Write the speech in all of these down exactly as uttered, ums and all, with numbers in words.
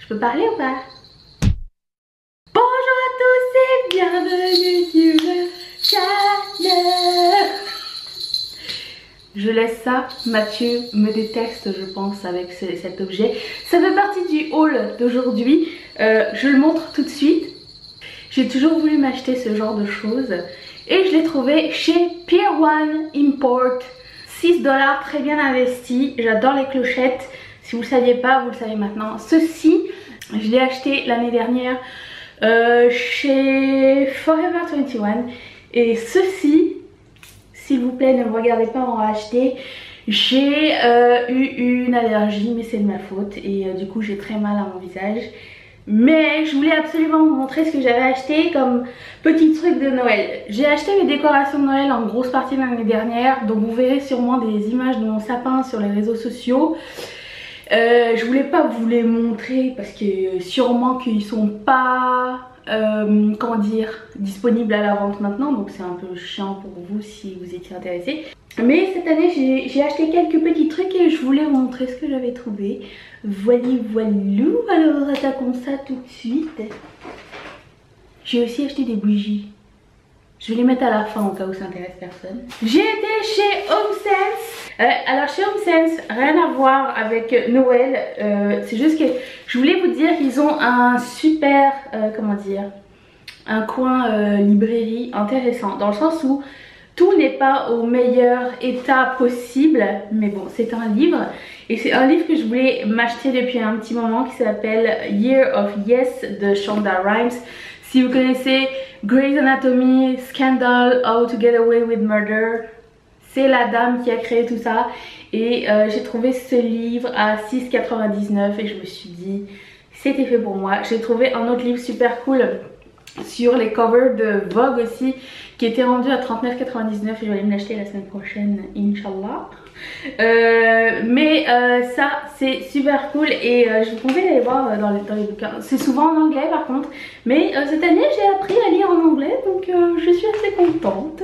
Je peux parler ou pas? Bonjour à tous et bienvenue sur le channel. Je laisse ça, Mathieu me déteste je pense avec ce, cet objet. Ça fait partie du haul d'aujourd'hui, euh, je le montre tout de suite. J'ai toujours voulu m'acheter ce genre de choses et je l'ai trouvé chez Pier One Import. six dollars, très bien investi, j'adore les clochettes. Si vous ne le saviez pas, vous le savez maintenant. Ceci, je l'ai acheté l'année dernière euh, chez Forever vingt et un. Et ceci, s'il vous plaît, ne me regardez pas en racheter. J'ai euh, eu une allergie, mais c'est de ma faute. Et euh, du coup, j'ai très mal à mon visage. Mais je voulais absolument vous montrer ce que j'avais acheté comme petit truc de Noël. J'ai acheté mes décorations de Noël en grosse partie l'année dernière. Donc vous verrez sûrement des images de mon sapin sur les réseaux sociaux. Euh, je voulais pas vous les montrer parce que sûrement qu'ils sont pas euh, comment dire disponibles à la vente maintenant, donc c'est un peu chiant pour vous si vous étiez intéressés. Mais cette année j'ai acheté quelques petits trucs et je voulais vous montrer ce que j'avais trouvé. Voilà voilou, alors attaquons ça tout de suite. J'ai aussi acheté des bougies. Je vais les mettre à la fin au cas où ça intéresse personne. J'ai été chez HomeSense. Euh, alors chez HomeSense, rien à voir avec Noël. Euh, c'est juste que je voulais vous dire qu'ils ont un super, euh, comment dire, un coin euh, librairie intéressant. Dans le sens où tout n'est pas au meilleur état possible. Mais bon, c'est un livre. Et c'est un livre que je voulais m'acheter depuis un petit moment qui s'appelle Year of Yes de Shonda Rhimes. Si vous connaissez Grey's Anatomy, Scandal, How to Get Away with Murder, c'est la dame qui a créé tout ça. Et euh, j'ai trouvé ce livre à six quatre-vingt-dix-neuf et je me suis dit c'était fait pour moi. J'ai trouvé un autre livre super cool sur les covers de Vogue aussi qui était rendu à trente-neuf quatre-vingt-dix-neuf et je vais aller me l'acheter la semaine prochaine, Inch'Allah. Euh, mais euh, ça c'est super cool et euh, je vous conseille d'aller voir dans les, dans les bouquins. C'est souvent en anglais par contre, mais euh, cette année j'ai appris à lire en anglais donc euh, je suis assez contente.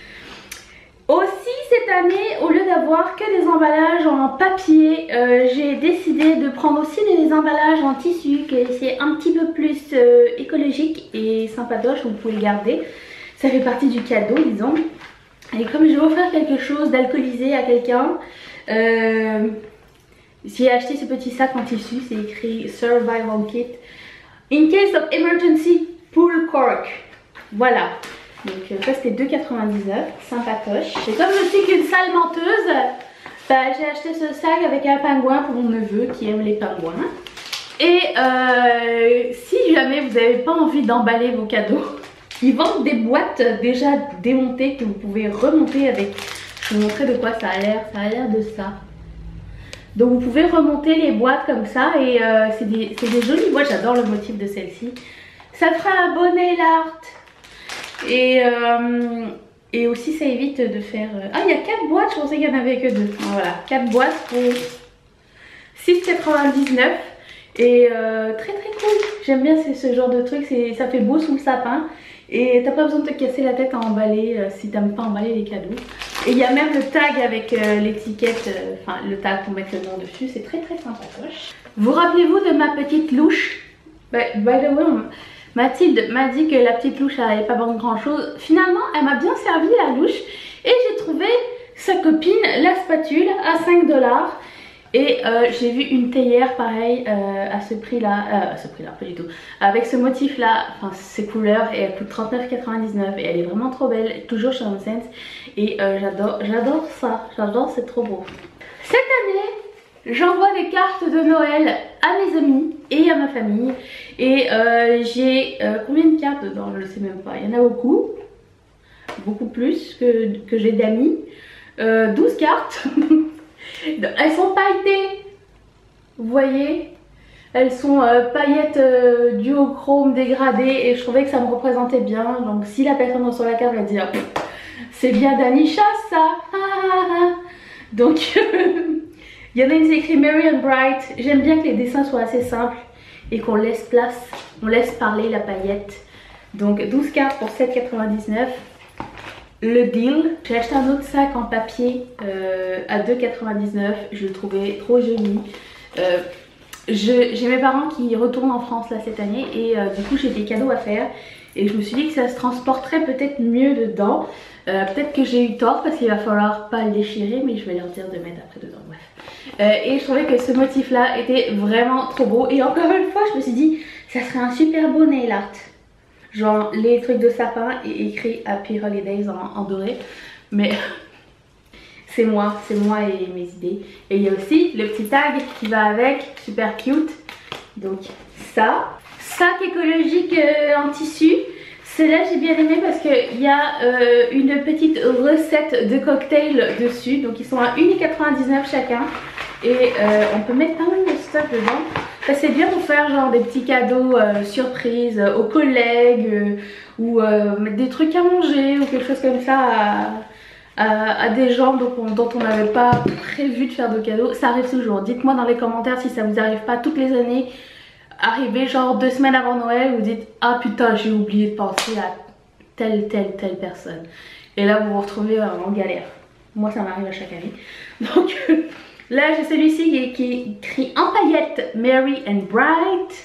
Aussi cette année, au lieu d'avoir que des emballages en papier, euh, j'ai décidé de prendre aussi des emballages en tissu, que c'est un petit peu plus euh, écologique et sympatoche, vous pouvez le garder. Ça fait partie du cadeau disons. Et comme je vais offrir quelque chose d'alcoolisé à quelqu'un, euh, j'ai acheté ce petit sac en tissu, c'est écrit Survival Kit. In case of emergency, pull cork. Voilà. Donc ça c'était deux quatre-vingt-dix-neuf, sympatoche. Et comme je suis qu'une sale menteuse, bah, j'ai acheté ce sac avec un pingouin pour mon neveu qui aime les pingouins. Et euh, si jamais vous n'avez pas envie d'emballer vos cadeaux, ils vendent des boîtes déjà démontées que vous pouvez remonter avec. Je vais vous montrer de quoi ça a l'air. Ça a l'air de ça. Donc vous pouvez remonter les boîtes comme ça et euh, c'est des, des jolies boîtes. J'adore le motif de celle-ci. Ça fera un bonnet l'art. Et, euh, et aussi ça évite de faire... Ah il y a quatre boîtes, je pensais qu'il y en avait que deux. Voilà, quatre boîtes pour six quatre-vingt-dix-neuf. Et euh, très très cool. J'aime bien ce genre de truc, ça fait beau sous le sapin. Et t'as pas besoin de te casser la tête à emballer euh, si t'aimes pas emballer les cadeaux. Et il y a même le tag avec euh, l'étiquette, euh, enfin le tag pour mettre le nom dessus, c'est très très sympatoche. Vous rappelez-vous de ma petite louche? By, by the way, Mathilde m'a dit que la petite louche elle n'avait pas besoin de grand chose. Finalement elle m'a bien servi la louche et j'ai trouvé sa copine, la spatule, à cinq dollars. Et euh, j'ai vu une théière pareil euh, à ce prix là, euh, à ce prix là pas du tout, avec ce motif là, enfin ces couleurs et elle coûte trente-neuf quatre-vingt-dix-neuf et elle est vraiment trop belle, toujours chez HomeSense et euh, j'adore, j'adore ça, j'adore, c'est trop beau. Cette année j'envoie des cartes de Noël à mes amis et à ma famille et euh, j'ai euh, combien de cartes dedans, je ne sais même pas, il y en a beaucoup, beaucoup plus que, que j'ai d'amis, euh, douze cartes. Elles sont pailletées, vous voyez, elles sont euh, paillettes euh, duochrome dégradées et je trouvais que ça me représentait bien. Donc si la personne reçoit la carte va dire c'est bien d'Anisha ça. Donc il y en a une qui écrit Merry and Bright. J'aime bien que les dessins soient assez simples et qu'on laisse place, on laisse parler la paillette. Donc douze cartes pour sept quatre-vingt-dix-neuf. Le deal. J'ai acheté un autre sac en papier euh, à deux quatre-vingt-dix-neuf. Je le trouvais trop joli. Euh, j'ai mes parents qui retournent en France là cette année et euh, du coup j'ai des cadeaux à faire. Et je me suis dit que ça se transporterait peut-être mieux dedans. Euh, peut-être que j'ai eu tort parce qu'il va falloir pas le déchirer, mais je vais leur dire de mettre après dedans, bref. Euh, et je trouvais que ce motif là était vraiment trop beau. Et encore une fois je me suis dit, ça serait un super beau nail art. Genre les trucs de sapin et écrit Happy Holidays en, en doré. Mais c'est moi, c'est moi et mes idées. Et il y a aussi le petit tag qui va avec, super cute. Donc ça. Sac écologique euh, en tissu. Celle-là j'ai bien aimé parce qu'il y a euh, une petite recette de cocktail dessus. Donc ils sont à un euro quatre-vingt-dix-neuf chacun. Et euh, on peut mettre pas mal de stuff dedans. Ça c'est bien pour faire genre des petits cadeaux euh, surprises euh, aux collègues. Euh, ou euh, mettre des trucs à manger ou quelque chose comme ça à, à, à des gens dont on dont on n'avait pas prévu de faire de cadeaux. Ça arrive toujours. Dites-moi dans les commentaires si ça vous arrive pas toutes les années. Arrivé genre deux semaines avant Noël, vous dites ah putain j'ai oublié de penser à telle telle telle personne. Et là vous vous retrouvez en galère. Moi ça m'arrive à chaque année. Donc là j'ai celui-ci qui est écrit en paillettes Merry and Bright.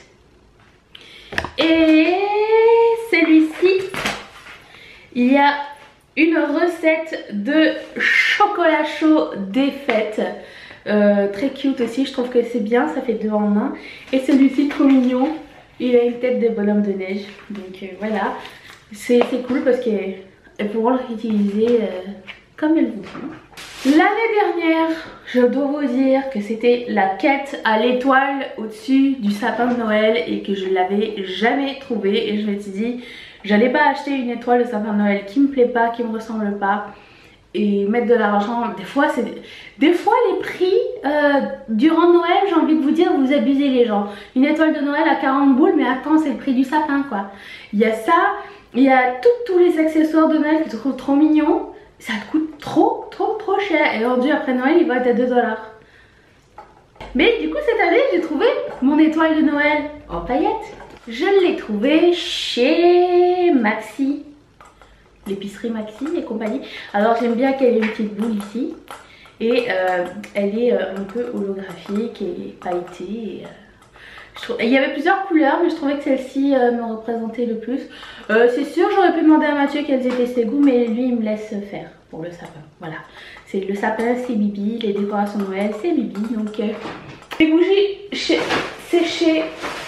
Et celui-ci, il y a une recette de chocolat chaud des fêtes. Euh, très cute aussi, je trouve que c'est bien, ça fait deux en un. Et celui-ci trop mignon, il a une tête de bonhomme de neige. Donc euh, voilà, c'est cool parce qu'elles pourront le réutiliser euh, comme elles voudront. L'année dernière, je dois vous dire que c'était la quête à l'étoile au-dessus du sapin de Noël et que je l'avais jamais trouvée. Et je me suis dit, j'allais pas acheter une étoile de sapin de Noël qui me plaît pas, qui me ressemble pas. Et mettre de l'argent, des fois c'est des fois les prix euh, durant Noël, j'ai envie de vous dire, vous abusez les gens. Une étoile de Noël à quarante boules, mais attends, c'est le prix du sapin quoi. Il y a ça, il y a tout, tous les accessoires de Noël que je trouve trop mignons. Ça coûte trop trop trop cher et rendu après Noël il va être à deux dollars. Mais du coup cette année j'ai trouvé mon étoile de Noël en paillettes. Je l'ai trouvée chez Maxi, l'épicerie Maxi et compagnie. Alors j'aime bien qu'elle ait une petite boule ici. Et euh, elle est euh, un peu holographique et pailletée. Et, euh, je trouve... Il y avait plusieurs couleurs mais je trouvais que celle-ci euh, me représentait le plus. Euh, c'est sûr j'aurais pu demander à Mathieu quels étaient ses goûts mais lui il me laisse faire pour le sapin. Voilà. C'est le sapin c'est Bibi, les décorations de Noël c'est Bibi. Donc euh, les bougies c'est chez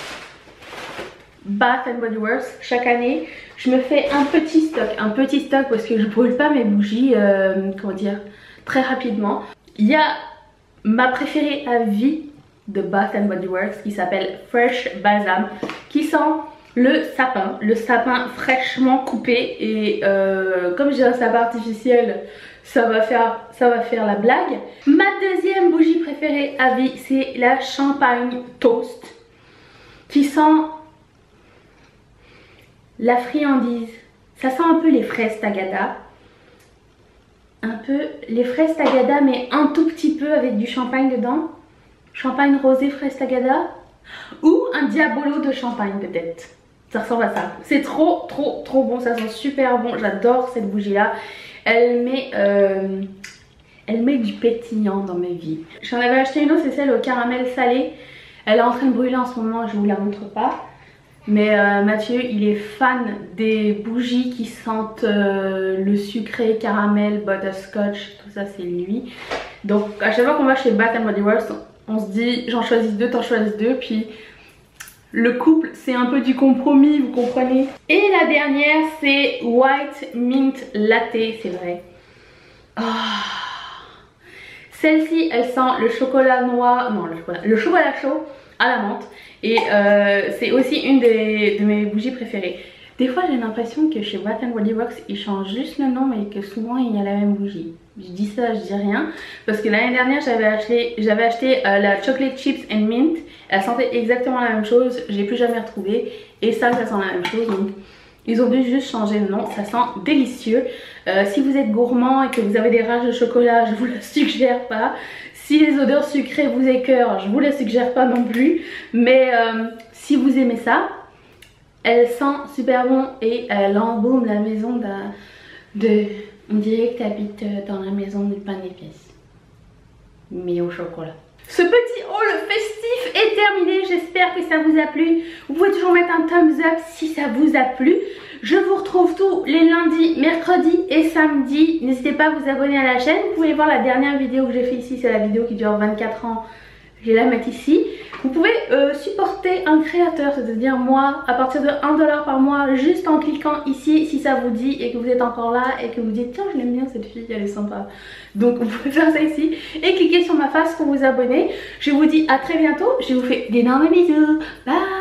Bath and Body Works. Chaque année je me fais un petit stock. Un petit stock parce que je brûle pas mes bougies euh, comment dire très rapidement. Il y a ma préférée à vie de Bath and Body Works qui s'appelle Fresh Balsam, qui sent le sapin, le sapin fraîchement coupé. Et euh, comme j'ai un sapin artificiel, ça va faire, ça va faire la blague. Ma deuxième bougie préférée à vie, c'est la Champagne Toast, qui sent la friandise. Ça sent un peu les fraises Tagada. Un peu les fraises Tagada mais un tout petit peu avec du champagne dedans. Champagne rosé fraise Tagada. Ou un Diabolo de champagne peut-être. Ça ressemble à ça. C'est trop trop trop bon. Ça sent super bon. J'adore cette bougie là. Elle met, euh, elle met du pétillant dans ma vie. J'en avais acheté une autre, c'est celle au caramel salé. Elle est en train de brûler en ce moment. Je vous la montre pas. Mais euh, Mathieu il est fan des bougies qui sentent euh, le sucré, caramel, butterscotch, tout ça c'est lui. Donc à chaque fois qu'on va chez Bath and Body Works, on se dit j'en choisis deux, t'en choisis deux. Puis le couple c'est un peu du compromis, vous comprenez. Et la dernière c'est White Mint Latte, c'est vrai. Oh. Celle-ci elle sent le chocolat noir, non le chocolat, le chocolat chaud à la menthe. Et euh, c'est aussi une des, de mes bougies préférées. Des fois j'ai l'impression que chez Bath and Body Works ils changent juste le nom mais que souvent il y a la même bougie. Je dis ça, je dis rien. Parce que l'année dernière j'avais acheté, j'avais acheté euh, la Chocolate Chips and Mint. Elle sentait exactement la même chose, je l'ai plus jamais retrouvée. Et ça, ça sent la même chose. Donc ils ont dû juste changer le nom, ça sent délicieux. Euh, si vous êtes gourmand et que vous avez des rages de chocolat, je vous la suggère pas. Si les odeurs sucrées vous écœurent, je vous la suggère pas non plus. Mais euh, si vous aimez ça, elle sent super bon et elle embaume la maison de, de... On dirait que tu habites dans la maison du pain d'épices, mais au chocolat. Ce petit haul festif est terminé, j'espère que ça vous a plu. Vous pouvez toujours mettre un thumbs up si ça vous a plu. Je vous retrouve tous les lundis, mercredis et samedis. N'hésitez pas à vous abonner à la chaîne. Vous pouvez voir la dernière vidéo que j'ai fait ici, c'est la vidéo qui dure vingt-quatre ans. Je vais la mettre ici. Vous pouvez euh, supporter un créateur, c'est-à-dire moi, à partir de un dollar par mois, juste en cliquant ici, si ça vous dit et que vous êtes encore là et que vous dites tiens, je l'aime bien cette fille, elle est sympa. Donc vous pouvez faire ça ici et cliquer sur ma face pour vous abonner. Je vous dis à très bientôt, je vous fais d'énormes bisous. Bye.